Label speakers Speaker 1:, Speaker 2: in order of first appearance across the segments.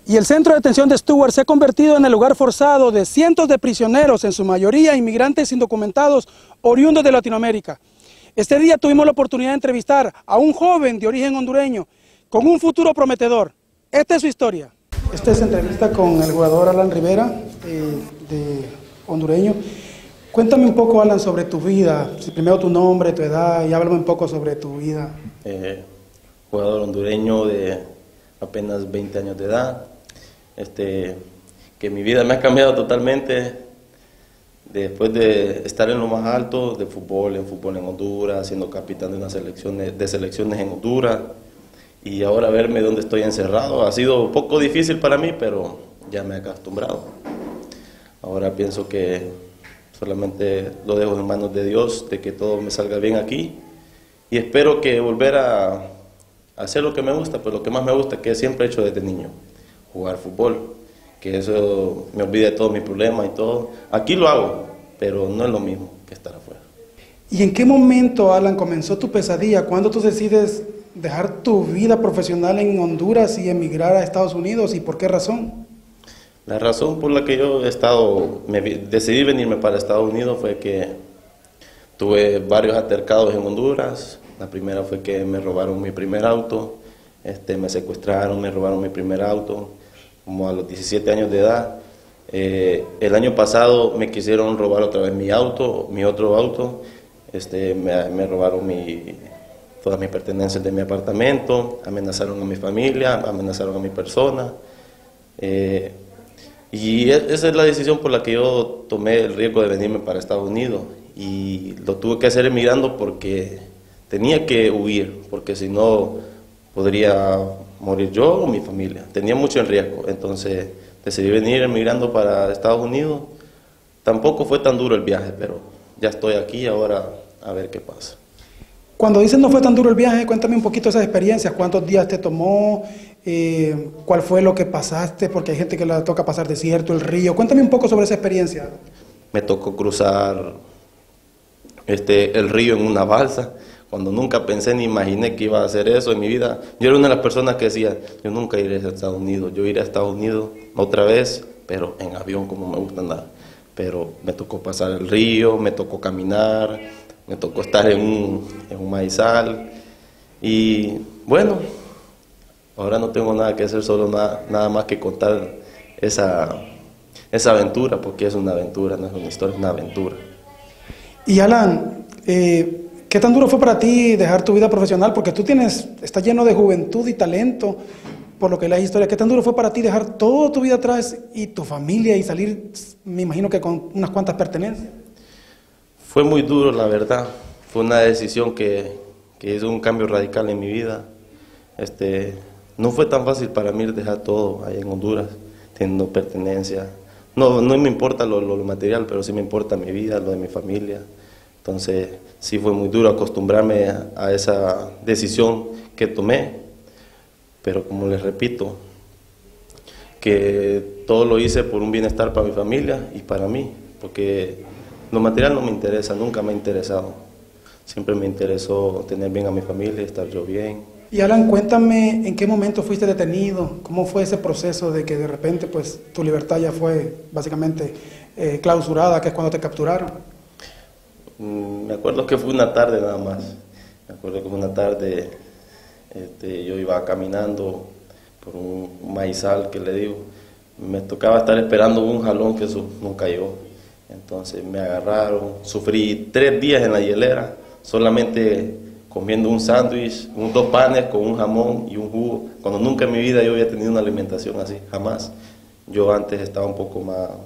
Speaker 1: Y el centro de detención de Stuart se ha convertido en el lugar forzado de cientos de prisioneros, en su mayoría inmigrantes indocumentados oriundos de Latinoamérica. Este día tuvimos la oportunidad de entrevistar a un joven de origen hondureño con un futuro prometedor. Esta es su historia. Esta es entrevista con el jugador Alan Rivera, de hondureño. Cuéntame un poco, Alan, sobre tu vida. Primero tu nombre, tu edad, y háblame un poco sobre tu vida.
Speaker 2: Jugador hondureño de apenas 20 años de edad. Que mi vida me ha cambiado totalmente después de estar en lo más alto de fútbol en Honduras, siendo capitán de selecciones en Honduras, y ahora verme donde estoy encerrado ha sido un poco difícil para mí, pero ya me he acostumbrado. Ahora pienso que solamente lo dejo en manos de Dios, de que todo me salga bien aquí, y espero que volver a hacer lo que me gusta, pues lo que más me gusta, que siempre he hecho desde niño, jugar fútbol, que eso me olvide de todos mis problemas y todo. Aquí lo hago, pero no es lo mismo que estar afuera.
Speaker 1: ¿Y en qué momento, Alan, comenzó tu pesadilla? ¿Cuándo tú decides dejar tu vida profesional en Honduras y emigrar a Estados Unidos? ¿Y por qué razón?
Speaker 2: La razón por la que yo decidí venirme para Estados Unidos fue que tuve varios altercados en Honduras. La primera fue que me robaron mi primer auto, me secuestraron, me robaron mi primer auto, como a los 17 años de edad. El año pasado me quisieron robar otra vez mi otro auto, me robaron todas mis pertenencias de mi apartamento, amenazaron a mi familia, amenazaron a mi persona. Y esa es la decisión por la que yo tomé el riesgo de venirme para Estados Unidos, y lo tuve que hacer emigrando porque tenía que huir, porque si no podría morir yo o mi familia. Tenía mucho en riesgo, entonces decidí venir emigrando para Estados Unidos. Tampoco fue tan duro el viaje, pero ya estoy aquí, ahora a ver qué pasa.
Speaker 1: Cuando dices no fue tan duro el viaje, cuéntame un poquito esas experiencias. ¿Cuántos días te tomó? ¿Cuál fue lo que pasaste? Porque hay gente que le toca pasar desierto, el río. Cuéntame un poco sobre esa experiencia.
Speaker 2: Me tocó cruzar el río en una balsa, cuando nunca pensé ni imaginé que iba a hacer eso en mi vida. Yo era una de las personas que decía, yo nunca iré a Estados Unidos, yo iré a Estados Unidos otra vez, pero en avión, como me gusta andar. Pero me tocó pasar el río, me tocó caminar, me tocó estar en un maizal, y bueno, ahora no tengo nada que hacer, solo nada más que contar esa aventura, porque es una aventura, no es una historia, es una aventura.
Speaker 1: Y Alan, ¿qué tan duro fue para ti dejar tu vida profesional? Porque tú estás lleno de juventud y talento, por lo que lees historia. ¿Qué tan duro fue para ti dejar toda tu vida atrás y tu familia y salir, me imagino que con unas cuantas pertenencias?
Speaker 2: Fue muy duro, la verdad. Fue una decisión que hizo un cambio radical en mi vida. No fue tan fácil para mí dejar todo allá en Honduras, teniendo pertenencia. No me importa lo material, pero sí me importa mi vida, lo de mi familia. Entonces, sí fue muy duro acostumbrarme a esa decisión que tomé. Pero como les repito, que todo lo hice por un bienestar para mi familia y para mí, porque lo material no me interesa, nunca me ha interesado. Siempre me interesó tener bien a mi familia, estar yo bien.
Speaker 1: Y Alan, cuéntame en qué momento fuiste detenido, cómo fue ese proceso de que de repente pues tu libertad ya fue básicamente clausurada, que es cuando te capturaron.
Speaker 2: Me acuerdo que fue una tarde nada más. Me acuerdo que fue una tarde, yo iba caminando por un maizal que le digo, me tocaba estar esperando un jalón que eso nunca llegó. Entonces me agarraron, sufrí 3 días en la hielera, solamente comiendo un sándwich, 2 panes con un jamón y un jugo, cuando nunca en mi vida yo había tenido una alimentación así, jamás. Yo antes estaba un poco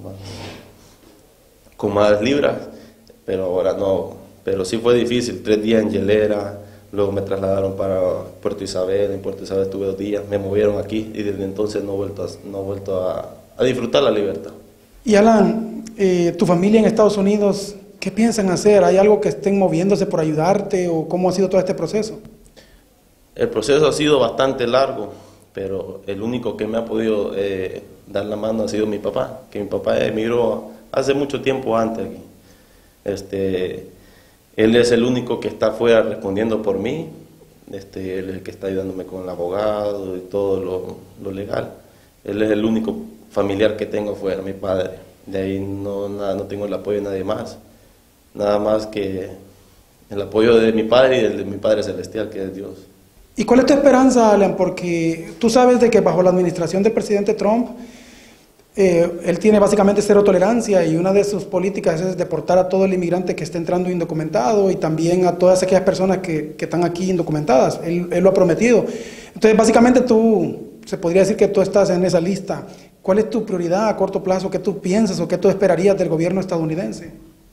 Speaker 2: con más libras, pero ahora no. Pero sí fue difícil, 3 días en hielera, luego me trasladaron para Puerto Isabel, en Puerto Isabel estuve 2 días, me movieron aquí y desde entonces no he vuelto a disfrutar la libertad.
Speaker 1: Y Alan, tu familia en Estados Unidos, ¿qué piensan hacer? ¿Hay algo que estén moviéndose por ayudarte o cómo ha sido todo este proceso?
Speaker 2: El proceso ha sido bastante largo, pero el único que me ha podido dar la mano ha sido mi papá, que mi papá emigró hace mucho tiempo antes aquí. Él es el único que está afuera respondiendo por mí, él es el que está ayudándome con el abogado y todo lo legal. Él es el único familiar que tengo afuera, mi padre. De ahí no tengo el apoyo de nadie más. Nada más que el apoyo de mi padre y el de mi Padre Celestial, que es Dios.
Speaker 1: ¿Y cuál es tu esperanza, Alan? Porque tú sabes de que bajo la administración del presidente Trump, él tiene básicamente cero tolerancia y una de sus políticas es deportar a todo el inmigrante que esté entrando indocumentado y también a todas aquellas personas que están aquí indocumentadas. Él lo ha prometido. Entonces, básicamente se podría decir que tú estás en esa lista. ¿Cuál es tu prioridad a corto plazo? ¿Qué tú piensas o qué tú esperarías del gobierno estadounidense?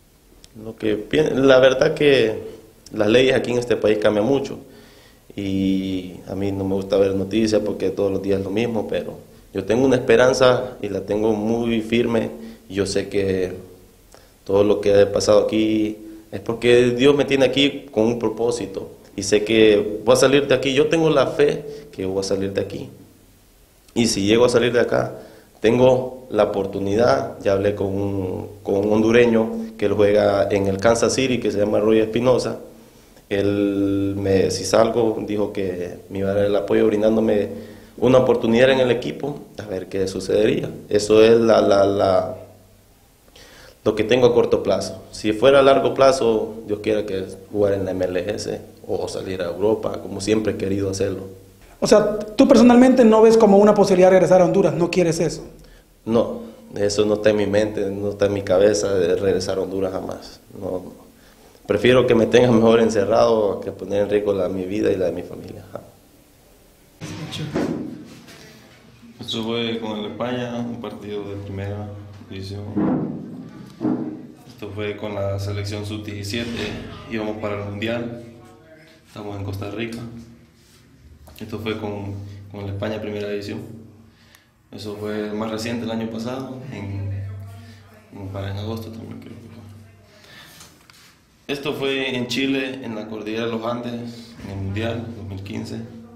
Speaker 2: La verdad que las leyes aquí en este país cambian mucho y a mí no me gusta ver noticias porque todos los días es lo mismo, pero yo tengo una esperanza y la tengo muy firme. Yo sé que todo lo que ha pasado aquí es porque Dios me tiene aquí con un propósito y sé que voy a salir de aquí. Yo tengo la fe que voy a salir de aquí y si llego a salir de acá tengo la oportunidad. Ya hablé con un hondureño que él juega en el Kansas City, que se llama Roy Espinosa. Si salgo, dijo que me iba a dar el apoyo brindándome una oportunidad en el equipo, a ver qué sucedería. Eso es lo que tengo a corto plazo. Si fuera a largo plazo, Dios quiera que jugar en la MLS o salir a Europa, como siempre he querido hacerlo.
Speaker 1: O sea, tú personalmente no ves como una posibilidad de regresar a Honduras, ¿no quieres eso?
Speaker 2: No, eso no está en mi mente, no está en mi cabeza de regresar a Honduras jamás. No. Prefiero que me tengan mejor encerrado que poner en riesgo mi vida y la de mi familia. Esto fue con el España, un partido de primera división. Esto fue con la selección sub-17, íbamos para el Mundial, estamos en Costa Rica. Esto fue con el España primera división. Eso fue el más reciente el año pasado, en agosto también creo que fue. Esto fue en Chile, en la cordillera de los Andes, en el Mundial 2015.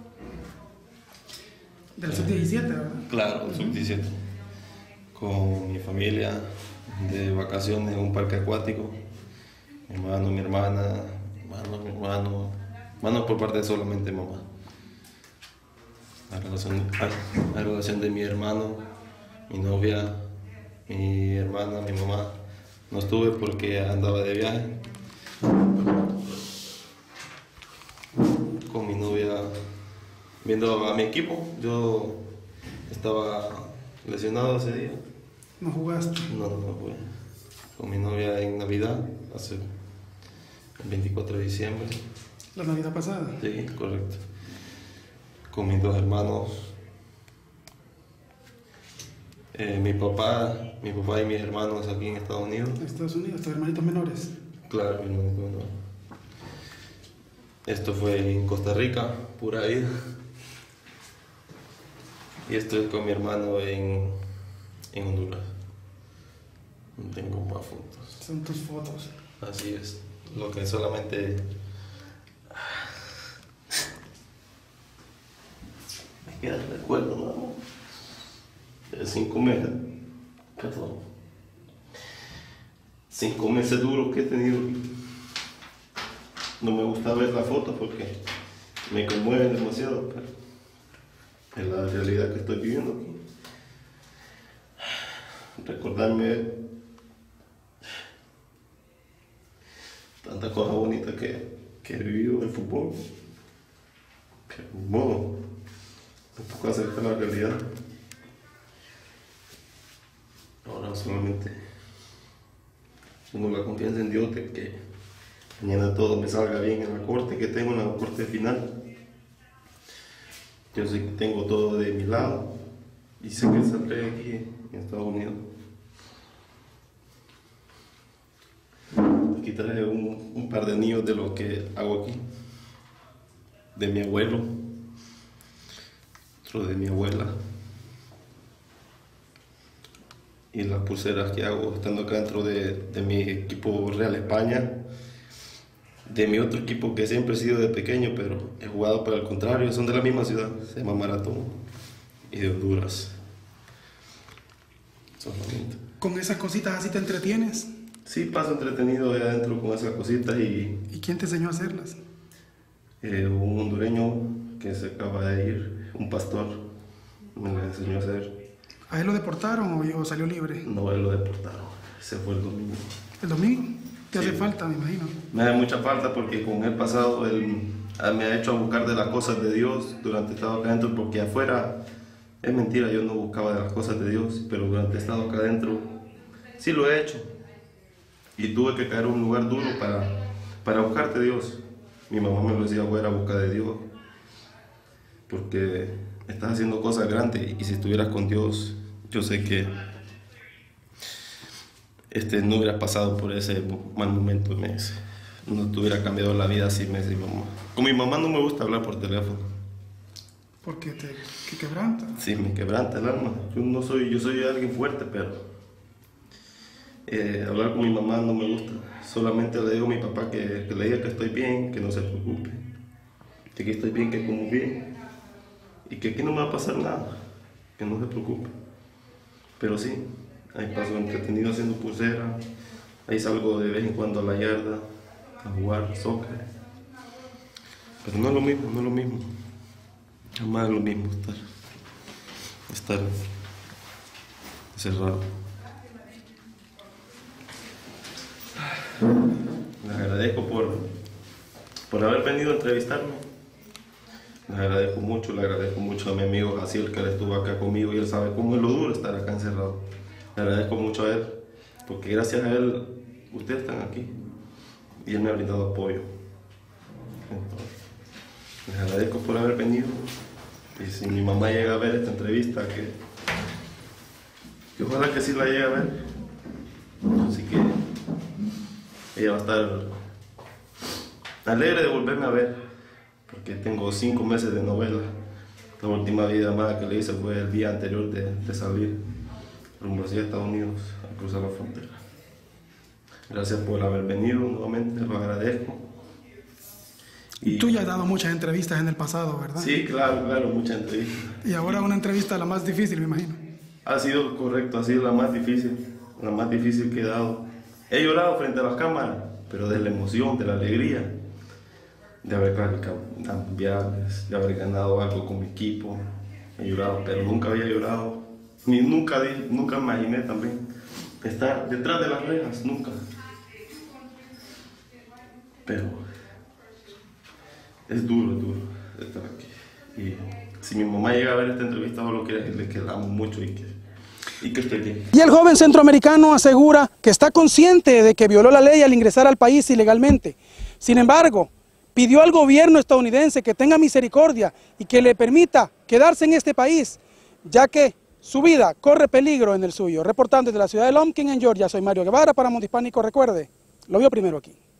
Speaker 1: Del sub-17, ¿verdad?
Speaker 2: Claro, del sub-17. Con mi familia, de vacaciones en un parque acuático. Mi hermano, mi hermana, hermano por parte de solamente mamá. La relación de mi hermano, mi novia, mi hermana, mi mamá. No estuve porque andaba de viaje. Con mi novia viendo a mi equipo. Yo estaba lesionado ese día.
Speaker 1: ¿No jugaste?
Speaker 2: No jugué. Con mi novia en Navidad, el 24 de diciembre.
Speaker 1: ¿La Navidad pasada?
Speaker 2: Sí, correcto. Con mis dos hermanos. Mi papá y mis hermanos aquí en Estados Unidos.
Speaker 1: ¿En Estados Unidos? ¿Tus hermanitos menores?
Speaker 2: Claro, mi hermanito menor. Esto fue en Costa Rica, pura vida. Y esto es con mi hermano en Honduras. No tengo más fotos.
Speaker 1: Son tus fotos.
Speaker 2: Así es. Lo que solamente... me queda el recuerdo, ¿no? De 5 meses. Perdón. 5 meses duros que he tenido. No me gusta ver la foto porque me conmueven demasiado, pero es la realidad que estoy viviendo aquí. Recordarme tantas cosas bonitas que he vivido en el fútbol, que bueno, me tocó aceptar la realidad. Ahora solamente tengo la confianza en Dios de que mañana todo me salga bien en la corte que tengo, en la corte final. Yo sé que tengo todo de mi lado y sé que saldré aquí en Estados Unidos. Aquí traje un par de anillos de lo que hago aquí, de mi abuelo, otro de mi abuela, y las pulseras que hago estando acá dentro de mi equipo Real España, de mi otro equipo que siempre he sido de pequeño, pero he jugado para el contrario, son de la misma ciudad, se llama Maratón, y de Honduras. Solamente.
Speaker 1: ¿Con esas cositas así te entretienes?
Speaker 2: Sí, paso entretenido allá adentro con esas cositas y...
Speaker 1: ¿Y quién te enseñó a hacerlas?
Speaker 2: Un hondureño que se acaba de ir, un pastor, me lo enseñó a hacer.
Speaker 1: ¿A él lo deportaron o salió libre?
Speaker 2: No, él lo deportaron. Se fue el domingo.
Speaker 1: ¿El domingo? ¿Te
Speaker 2: Sí.
Speaker 1: hace falta, me imagino?
Speaker 2: Me hace mucha falta porque con el pasado él me ha hecho a buscar de las cosas de Dios durante estado acá adentro, porque afuera es mentira, yo no buscaba de las cosas de Dios, pero durante estado acá adentro sí lo he hecho. Y tuve que caer en un lugar duro para buscarte de Dios. Mi mamá me lo decía, fuera a buscar de Dios, porque estás haciendo cosas grandes y si estuvieras con Dios, yo sé que no hubieras pasado por ese mal momento, me dice. No te hubiera cambiado la vida así, me dice mi mamá. Con mi mamá no me gusta hablar por teléfono.
Speaker 1: Porque te quebranta.
Speaker 2: Sí, me quebranta el alma. Yo soy alguien fuerte, pero hablar con mi mamá no me gusta. Solamente le digo a mi papá que le diga que estoy bien, que no se preocupe. Que estoy bien, que como bien. Y que aquí no me va a pasar nada. Que no se preocupe. Pero sí, ahí paso entretenido haciendo pulsera. Ahí salgo de vez en cuando a la yarda a jugar soccer. Pero no es lo mismo, no es lo mismo. Jamás es lo mismo estar encerrado. Les agradezco por haber venido a entrevistarme. Les agradezco mucho a mi amigo Jaciel, que él estuvo acá conmigo y él sabe cómo es lo duro estar acá encerrado. Le agradezco mucho a él, porque gracias a él ustedes están aquí y él me ha brindado apoyo. Entonces, les agradezco por haber venido y si mi mamá llega a ver esta entrevista, que ojalá que sí la llegue a ver, así que ella va a estar alegre de volverme a ver, porque tengo 5 meses de novela. La última videollamada que le hice fue el día anterior de salir rumbo hacia Estados Unidos a cruzar la frontera. Gracias por haber venido nuevamente, lo agradezco.
Speaker 1: Y tú ya has dado muchas entrevistas en el pasado, ¿verdad?
Speaker 2: Sí, claro, muchas entrevistas.
Speaker 1: Y ahora una entrevista la más difícil, me imagino.
Speaker 2: Ha sido correcto, ha sido la más difícil que he dado. He llorado frente a las cámaras, pero de la emoción, de la alegría, de haber clasificado viajes, de haber ganado algo con mi equipo. He llorado, pero nunca había llorado, ni nunca imaginé también estar detrás de las rejas, nunca. Pero es duro estar aquí. Y si mi mamá llega a ver esta entrevista, solo quiero decirle que la amo mucho y que estoy bien.
Speaker 1: Y el joven centroamericano asegura que está consciente de que violó la ley al ingresar al país ilegalmente. Sin embargo, pidió al gobierno estadounidense que tenga misericordia y que le permita quedarse en este país, ya que su vida corre peligro en el suyo. Reportando desde la ciudad de Lumpkin, en Georgia, soy Mario Guevara para Mundo Hispánico. Recuerde, lo vio primero aquí.